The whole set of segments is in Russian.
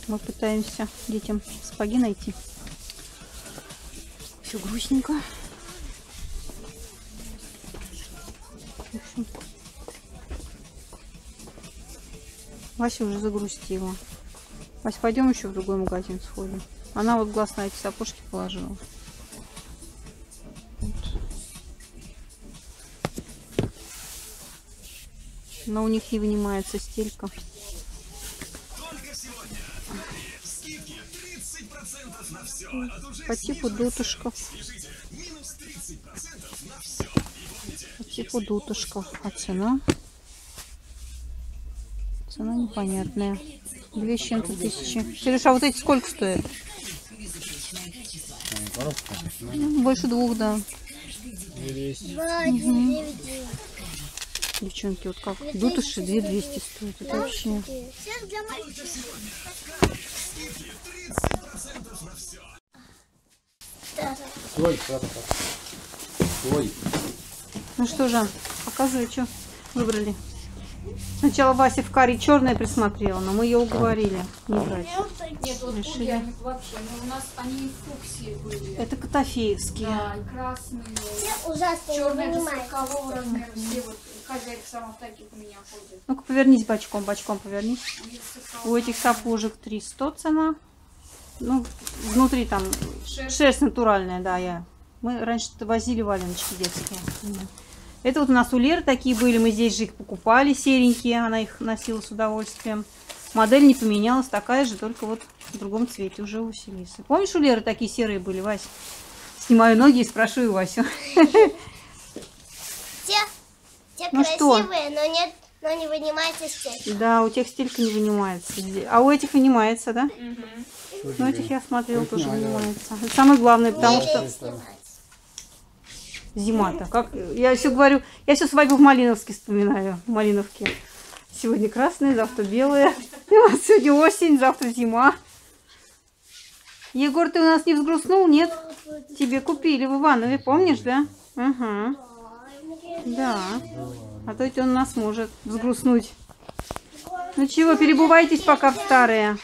Мы пытаемся детям сапоги найти. Все грустненько. В общем, Вася уже загрустила. Вася, пойдем еще в другой магазин сходим. Она вот глаз на эти сапожки положила. Вот. Но у них не вынимается стелька. По типу дутушков. По типу дутушков. А цена? Цена непонятная. 2 с чем-то тысячи. Сережа, а вот эти сколько стоят? Ну, больше 2, да. Угу. Девчонки, вот как дутуши 2200 стоят. Это вообще... Ой. Ну что, Жан, показывай, что выбрали. Сначала Вася в каре черное присмотрела, но мы ее уговорили не брать. Нет, вот решили. вообще, но у нас они фуксии были. Это котофеевские. Да, и красные. Ужасно, Черные, не это понимаю. 40-го размера. Все вот хозяйка сама в таких у меня ходит. Ну-ка, повернись бочком, бочком повернись. Они У этих сапожек 300 цена. Ну, внутри там шерсть натуральная, да, Мы раньше возили валеночки детские. Это вот у нас у Леры такие были, мы здесь же их покупали, серенькие, она их носила с удовольствием. Модель не поменялась, такая же, только вот в другом цвете, уже у Василисы. Помнишь, у Леры такие серые были, Вася? Снимаю ноги и спрашиваю Васю. Те Ну что? красивые, но не вынимается стелька. Да, у тех стелька не вынимается. А у этих вынимается, да? Ну, этих я смотрела, тоже вынимается. Это самое главное, потому что... Зима-то. Как... Я все говорю, я все свадьбу в Малиновске вспоминаю. В Малиновке. Сегодня красные, завтра белые. Сегодня осень, завтра зима. Егор, ты у нас не взгрустнул, нет? Тебе купили в Иванове, помнишь, да? Угу. Да. А то ведь он нас может взгрустнуть. Ну чего, перебывайтесь пока в старые.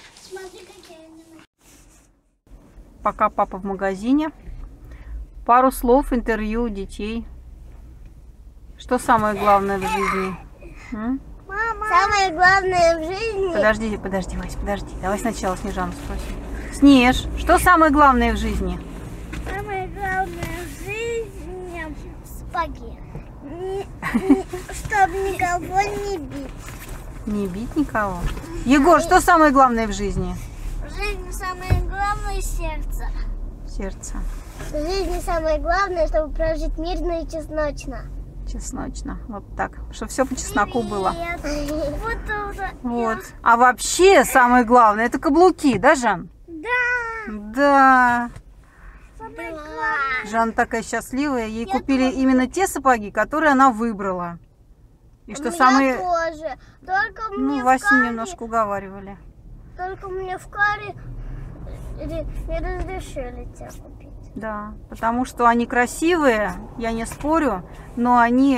Пока папа в магазине. Пару слов, интервью у детей. Что самое главное в жизни? Мама. Самое главное в жизни... Подожди, Вась, подожди. Давай сначала Снежану спросим. Снеж, что самое главное в жизни? Самое главное в жизни... Сапоги. Чтобы никого не бить. Не бить никого. Егор, что самое главное в жизни? В жизни самое главное сердце. Сердце. В жизни самое главное, чтобы прожить мирно и чесночно. Чесночно. Вот так. Чтобы все по чесноку было. Вот. А вообще самое главное это каблуки, да, Жан? Да. Да. Самое главное. Жанна такая счастливая. Ей купили именно те сапоги, которые она выбрала. И что самые... тоже. Только мне Ну, Васю немножко уговаривали. Только мне в каре не разрешили тебя купить. Да, потому что они красивые, я не спорю, но они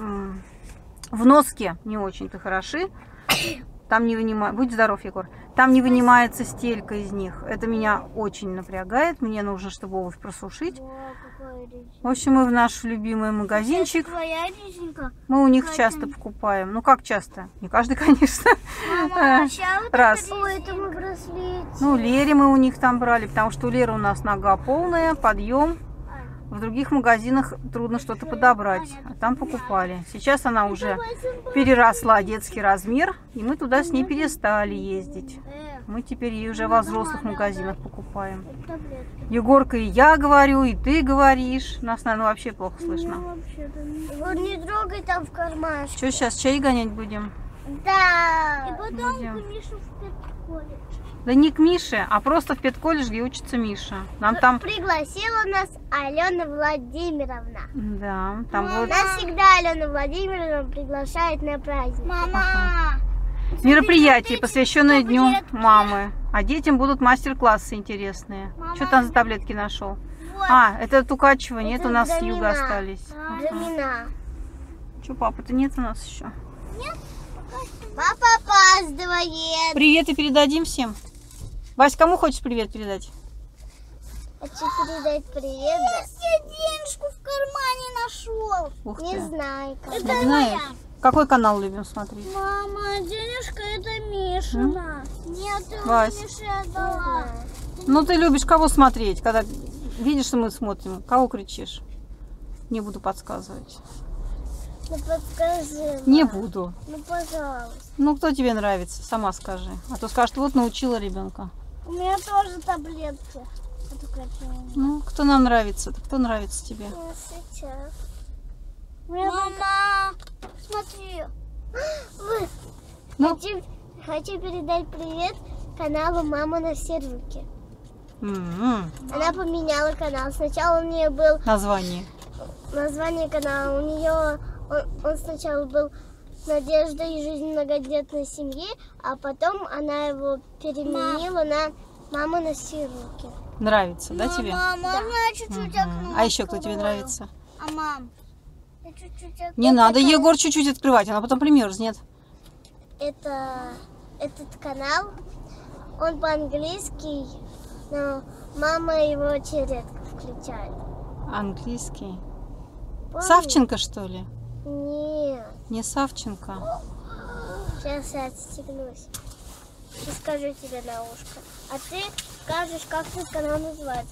в носке не очень-то хороши. Там не вынимается... Будь здоров, Егор. Там не вынимается стелька из них. Это меня очень напрягает. Мне нужно, чтобы обувь просушить. В общем, мы в наш любимый магазинчик. Твоя резинка. Мы у них часто покупаем. Ну, как часто? Не каждый, конечно. Мама, Раз. по этому браслете. Ну, Лере мы у них там брали, потому что у Леры у нас нога полная, подъем. В других магазинах трудно что-то подобрать, а там покупали. Сейчас она уже переросла детский размер, и мы туда с ней перестали ездить. Мы теперь ей уже во взрослых магазинах покупаем. Егорка, и я говорю, и ты говоришь. Нас, наверное, вообще плохо слышно. Вот не трогай там в кармашке. Что, сейчас чай гонять будем? Да. И потом Будем. к Мише в педколледж. Да не к Мише, а просто в педколледж, где учится Миша. Нам там... Пригласила нас Алена Владимировна. Да, там вот... Нас всегда Алена Владимировна приглашает на праздник. Мама! Мероприятие, посвященное Дню мамы. А детям будут мастер-классы интересные. Что там за таблетки нашел? Вот. А, это от укачивания. Это у нас с Замина. юга остались. Замина. Что, папа-то нет у нас еще? Папа опаздывает. Привет и передадим всем. Вась, кому хочешь привет передать? Хочу передать привет. Я денежку в кармане нашел. Ух Не ты. знаю, как. Не знаешь? Какой канал любим смотреть? Мама, денежка это Мишина. Нет, ты Вась. Мише отдала. Ну ты любишь кого смотреть, когда видишь, что мы смотрим? Кого кричишь? Не буду подсказывать. Ну подскажи. Не мам. буду. Ну пожалуйста. Ну кто тебе нравится? Сама скажи. А то скажет, вот научила ребенка. У меня тоже таблетки. А только это не- Ну, кто нам нравится? Кто нравится тебе? Ну, сейчас. Мама, смотри. Ну. Хочу передать привет каналу «Мама на все руки». М-м. Она поменяла канал. Сначала у нее был Название. название канала. У нее он сначала был «Надежда и жизнь многодетной семьи», а потом она его переменила на «Мама на все руки». Нравится, да, тебе? Можно я чуть-чуть Мгм. А еще кто тебе нравится? А мам? Я чуть-чуть Не надо, Егор, чуть-чуть открывать, она потом примерзнет. Этот канал, он по-английски, но мама его очень редко включает. Английский. Помнишь? Савченко, что ли? Нет. Не Савченко. Сейчас я отстегнусь и скажу тебе на ушко. А ты скажешь, как твой канал называется.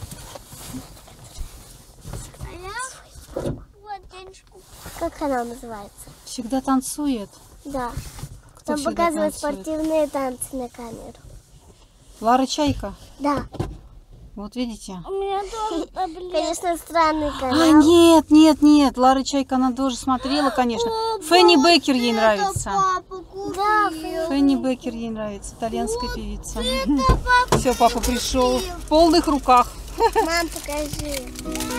Вот денежку. Как канал называется? Всегда танцует. Да. Кто Там всегда показывают танцует? спортивные танцы на камеру. Лара Чайка. Да. Вот видите? У меня тоже таблетка. Конечно, странный канал. А, нет, нет, нет. Лара Чайка, она тоже смотрела, конечно. Фенни Беккер ей нравится. Да, Фенни Беккер ей нравится, итальянская певица. Все, папа пришел в полных руках. мам, покажи.